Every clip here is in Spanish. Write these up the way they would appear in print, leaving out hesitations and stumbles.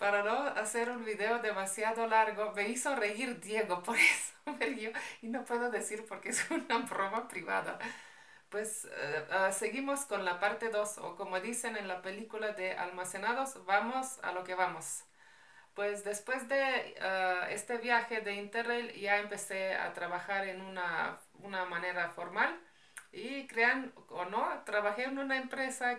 para no hacer un video demasiado largo, me hizo reír Diego por eso, pero yo, y no puedo decir porque es una broma privada. Pues seguimos con la parte 2 o como dicen en la película de Almacenados, vamos a lo que vamos. Pues después de este viaje de Interrail ya empecé a trabajar en una manera formal y crean o no, trabajé en una empresa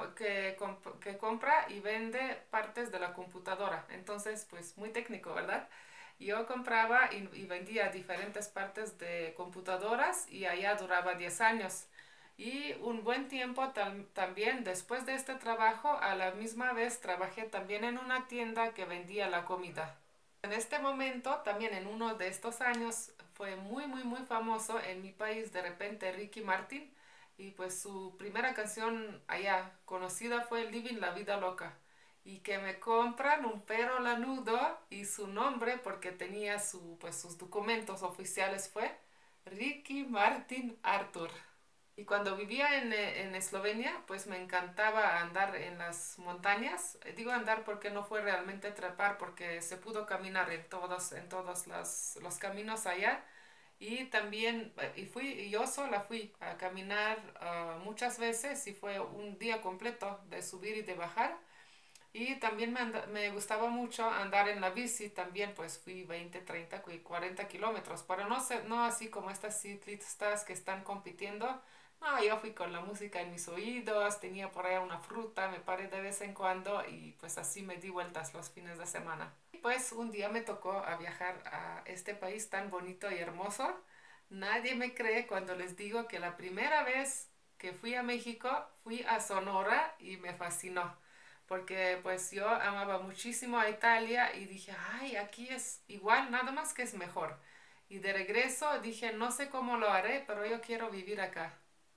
que compra y vende partes de la computadora. Entonces, pues muy técnico, ¿verdad? Yo compraba y vendía diferentes partes de computadoras y allá duraba 10 años. Y un buen tiempo también después de este trabajo, a la misma vez trabajé también en una tienda que vendía la comida. En este momento, también en uno de estos años, fue muy famoso en mi país de repente Ricky Martin y pues su primera canción allá conocida fue Living la Vida Loca y que me compran un perro lanudo y su nombre porque tenía pues sus documentos oficiales fue Ricky Martin Arthur. Y cuando vivía en Eslovenia, pues me encantaba andar en las montañas. Digo andar porque no fue realmente trepar, porque se pudo caminar en todos los caminos allá. Y también, y yo sola fui a caminar muchas veces y fue un día completo de subir y de bajar. Y también me gustaba mucho andar en la bici, también pues fui 20, 30, 40 kilómetros, pero no, no así como estas ciclistas que están compitiendo. No, yo fui con la música en mis oídos, tenía por allá una fruta, me paré de vez en cuando y pues así me di vueltas los fines de semana. Y pues un día me tocó a viajar a este país tan bonito y hermoso. Nadie me cree cuando les digo que la primera vez que fui a México fui a Sonora y me fascinó porque pues yo amaba muchísimo a Italia y dije, ay, aquí es igual, nada más que es mejor. Y de regreso dije, no sé cómo lo haré, pero yo quiero vivir acá.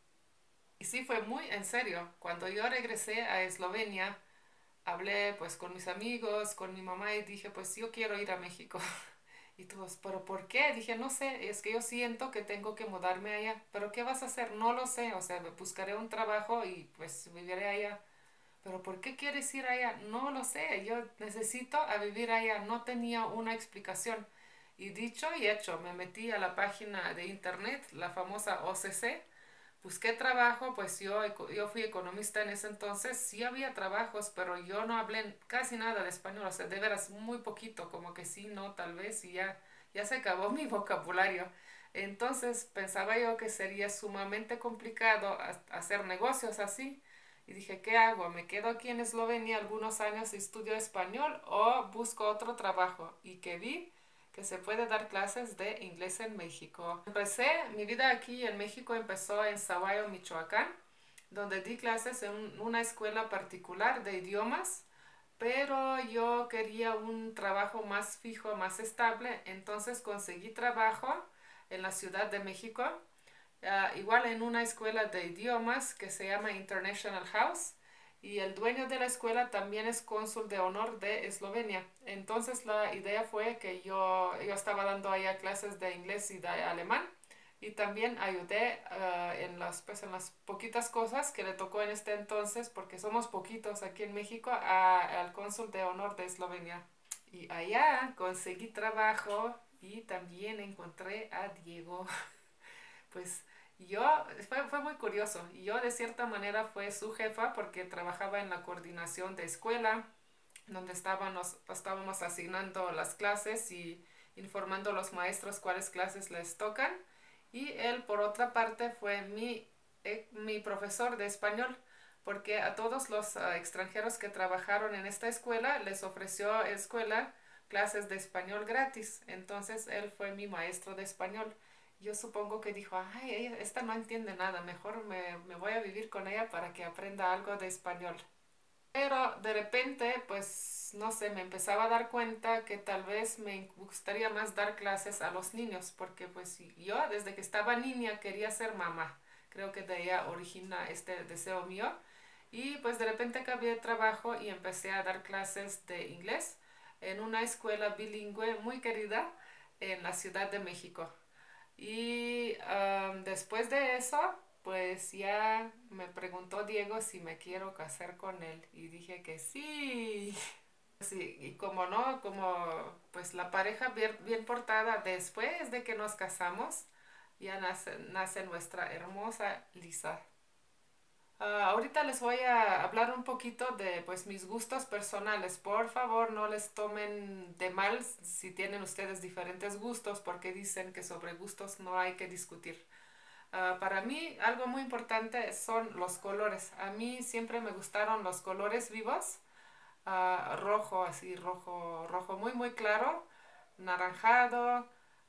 Y sí, fue muy en serio. Cuando yo regresé a Eslovenia, hablé pues con mis amigos, con mi mamá y dije, pues yo quiero ir a México. Y todos, ¿pero por qué? Dije, no sé, es que yo siento que tengo que mudarme allá. ¿Pero qué vas a hacer? No lo sé. O sea, buscaré un trabajo y pues viviré allá. Pero ¿por qué quieres ir allá? No lo sé, yo necesito a vivir allá. No tenía una explicación. Y dicho y hecho, me metí a la página de internet, la famosa OCC, busqué trabajo, pues yo fui economista en ese entonces, sí había trabajos, pero yo no hablé casi nada de español, o sea, de veras muy poquito, como que sí, no, tal vez, y ya se acabó mi vocabulario. Entonces pensaba yo que sería sumamente complicado hacer negocios así. Y dije, ¿qué hago? ¿Me quedo aquí en Eslovenia algunos años y estudio español o busco otro trabajo? Y que vi que se puede dar clases de inglés en México. Mi vida aquí en México empezó en Sahuayo, Michoacán, donde di clases en una escuela particular de idiomas, pero yo quería un trabajo más fijo, más estable, entonces conseguí trabajo en la Ciudad de México, igual en una escuela de idiomas que se llama International House y el dueño de la escuela también es cónsul de honor de Eslovenia. Entonces la idea fue que yo estaba dando allá clases de inglés y de alemán y también ayudé pues, en las poquitas cosas que le tocó en este entonces, porque somos poquitos aquí en México, al cónsul de honor de Eslovenia. Y allá conseguí trabajo y también encontré a Diego. Pues fue muy curioso. Y yo de cierta manera fue su jefa porque trabajaba en la coordinación de escuela, donde estábamos asignando las clases y informando a los maestros cuáles clases les tocan. Y él, por otra parte, fue mi profesor de español, porque a todos los extranjeros que trabajaron en esta escuela les ofreció escuela clases de español gratis. Entonces él fue mi maestro de español. Yo supongo que dijo, ay, esta no entiende nada, mejor me voy a vivir con ella para que aprenda algo de español. Pero de repente, pues, no sé, me empezaba a dar cuenta que tal vez me gustaría más dar clases a los niños, porque pues yo desde que estaba niña quería ser mamá. Creo que de ella origina este deseo mío. Y pues de repente cambié de trabajo y empecé a dar clases de inglés en una escuela bilingüe muy querida en la Ciudad de México. Y después de eso, pues ya me preguntó Diego si me quiero casar con él y dije que sí. pues y como no, como pues la pareja bien portada después de que nos casamos, ya nace nuestra hermosa Lisa. Ahorita les voy a hablar un poquito de pues mis gustos personales. Por favor, no les tomen de mal si tienen ustedes diferentes gustos, porque dicen que sobre gustos no hay que discutir. Para mí, algo muy importante son los colores. A mí siempre me gustaron los colores vivos, rojo, así, rojo muy, muy claro, naranjado.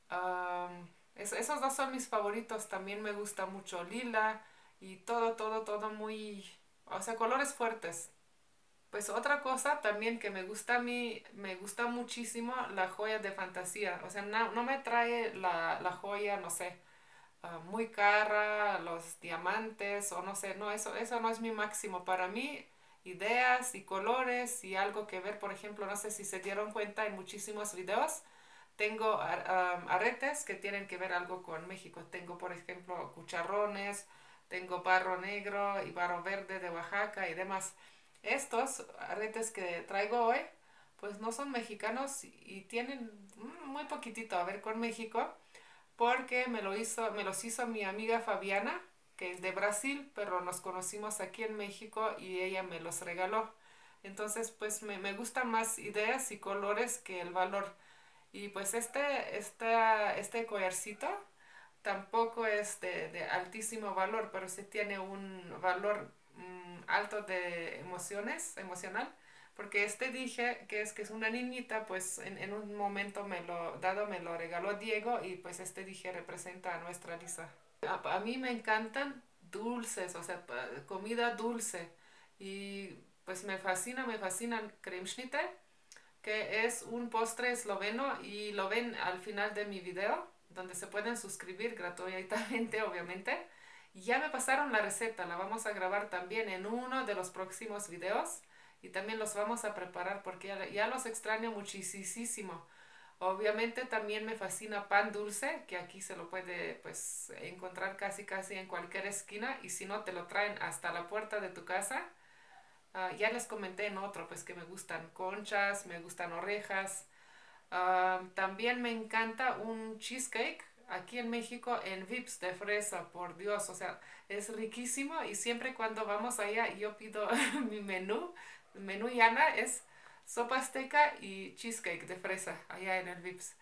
Esos dos son mis favoritos. También me gusta mucho lila y todo muy, o sea, colores fuertes. Pues otra cosa también que me gusta a mí, me gusta muchísimo la joya de fantasía. O sea, no me trae la joya, no sé, muy cara, los diamantes o no sé, no, eso no es mi máximo. Para mí, ideas y colores y algo que ver, por ejemplo, no sé si se dieron cuenta en muchísimos videos, tengo aretes que tienen que ver algo con México. Tengo, por ejemplo, cucharrones, tengo barro negro y barro verde de Oaxaca y demás. Estos aretes que traigo hoy, pues no son mexicanos y tienen muy poquitito a ver con México porque me los hizo mi amiga Fabiana, que es de Brasil, pero nos conocimos aquí en México y ella me los regaló. Entonces, pues me gustan más ideas y colores que el valor. Y pues este collarcito tampoco es de altísimo valor, pero sí tiene un valor alto de emocional, porque este dije que es una niñita, pues en un momento me lo regaló Diego y pues este dije representa a nuestra Lisa. A mí me encantan dulces, o sea, comida dulce y pues me fascinan Cremeschnitte, que es un postre esloveno y lo ven al final de mi video, donde se pueden suscribir gratuitamente, obviamente. Y ya me pasaron la receta, la vamos a grabar también en uno de los próximos videos y también los vamos a preparar porque ya los extraño muchísimo. Obviamente también me fascina pan dulce, que aquí se lo puede pues encontrar casi en cualquier esquina y si no te lo traen hasta la puerta de tu casa. Ya les comenté en otro, pues que me gustan conchas, me gustan orejas. También me encanta un cheesecake aquí en México en Vips de fresa, por Dios, o sea, es riquísimo y siempre cuando vamos allá yo pido mi menú Yana es sopa azteca y cheesecake de fresa allá en el Vips.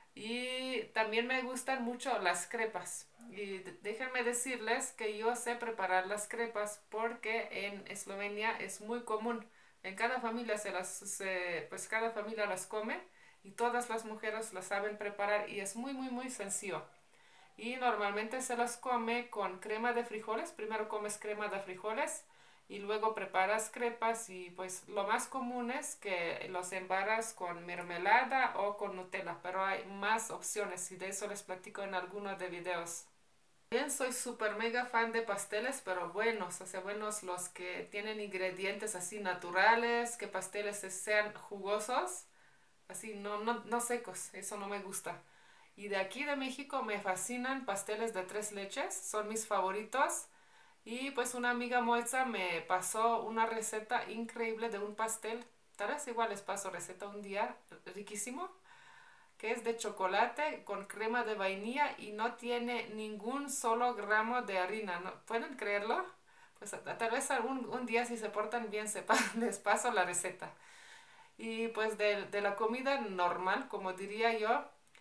Y también me gustan mucho las crepas. Y déjenme decirles que yo sé preparar las crepas porque en Eslovenia es muy común. En cada familia pues cada familia las come y todas las mujeres las saben preparar y es muy sencillo. Y normalmente se las come con crema de frijoles. Primero comes crema de frijoles y luego preparas crepas y pues lo más común es que los embarras con mermelada o con Nutella, pero hay más opciones y de eso les platico en algunos de videos. También soy súper mega fan de pasteles, pero buenos, o sea, buenos los que tienen ingredientes así naturales, que pasteles sean jugosos, así no secos, eso no me gusta. Y de aquí de México me fascinan pasteles de tres leches, son mis favoritos. Y pues una amiga Moitza me pasó una receta increíble de un pastel. Tal vez igual les paso receta un día, riquísimo, que es de chocolate con crema de vainilla y no tiene ningún solo gramo de harina. ¿No? ¿Pueden creerlo? Pues tal vez un día si se portan bien les paso la receta. Y pues de la comida normal, como diría yo,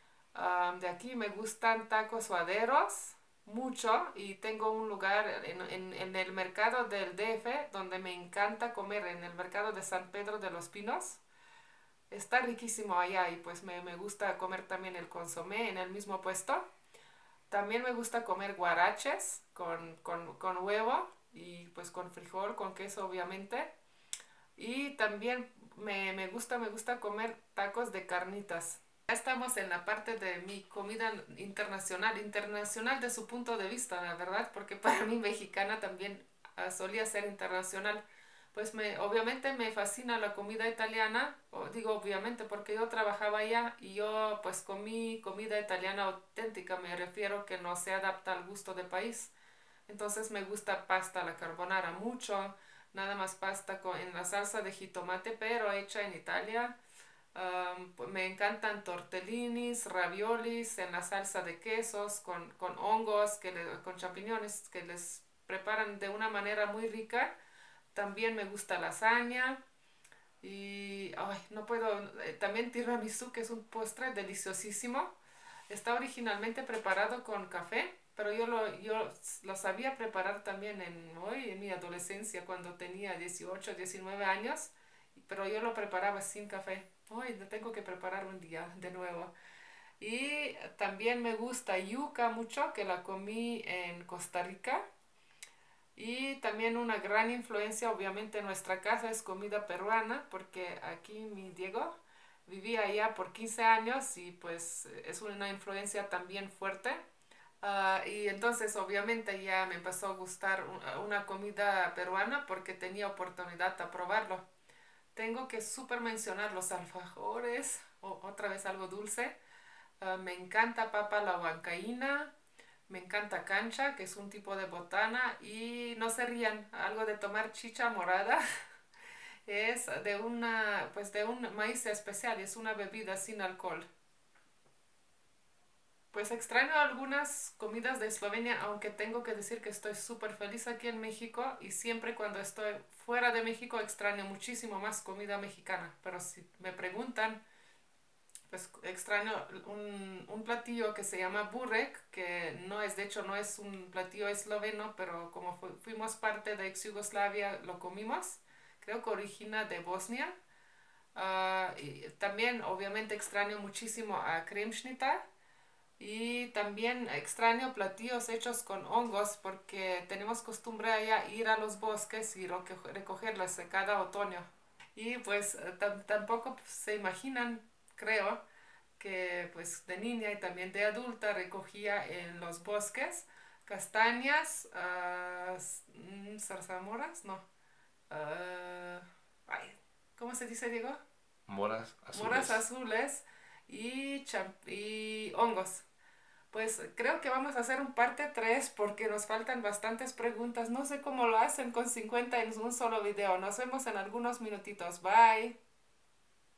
de aquí me gustan tacos suaderos mucho y tengo un lugar en el mercado del DF donde me encanta comer, en el mercado de San Pedro de los Pinos. Está riquísimo allá y pues me gusta comer también el consomé en el mismo puesto. También me gusta comer guaraches con huevo y pues con frijol, con queso obviamente. Y también me gusta comer tacos de carnitas. Ya estamos en la parte de mi comida internacional de su punto de vista, la verdad, porque para mí mexicana también solía ser internacional. Pues obviamente me fascina la comida italiana, digo obviamente porque yo trabajaba allá y yo pues comí comida italiana auténtica, me refiero que no se adapta al gusto del país. Entonces me gusta pasta a la carbonara mucho, nada más pasta en la salsa de jitomate, pero hecha en Italia. Me encantan tortellinis, raviolis en la salsa de quesos, con hongos, con champiñones que les preparan de una manera muy rica. También me gusta lasaña. Y ay, no puedo, también tiramisú, que es un postre deliciosísimo. Está originalmente preparado con café, pero yo lo sabía preparar también en mi adolescencia, cuando tenía 18 19 años, pero yo lo preparaba sin café. Hoy lo tengo que preparar un día de nuevo. Y también me gusta yuca mucho, que la comí en Costa Rica. Y también una gran influencia, obviamente, en nuestra casa es comida peruana, porque aquí mi Diego vivía allá por 15 años y pues es una influencia también fuerte. Y entonces obviamente ya me empezó a gustar una comida peruana porque tenía oportunidad de probarlo. Tengo que súper mencionar los alfajores, o otra vez algo dulce. Me encanta papa la huancaína, me encanta cancha, que es un tipo de botana, y no se rían, algo de tomar chicha morada. Es pues de un maíz especial, es una bebida sin alcohol. Pues extraño algunas comidas de Eslovenia, aunque tengo que decir que estoy súper feliz aquí en México y siempre cuando estoy fuera de México extraño muchísimo más comida mexicana. Pero si me preguntan, pues extraño un platillo que se llama burek, que no es, de hecho, no es un platillo esloveno, pero como fuimos parte de ex Yugoslavia, lo comimos. Creo que origina de Bosnia. Y también, obviamente, extraño muchísimo a kremšnita. Y también extraño platillos hechos con hongos porque tenemos costumbre allá ir a los bosques y recogerlos cada otoño. Y pues tampoco se imaginan, creo, que pues de niña y también de adulta recogía en los bosques castañas, zarzamoras, no. ah, ay, ¿Cómo se dice, Diego? Moras Moras azules. azules y hongos. Pues creo que vamos a hacer un parte 3 porque nos faltan bastantes preguntas. No sé cómo lo hacen con 50 en un solo video. Nos vemos en algunos minutitos. Bye.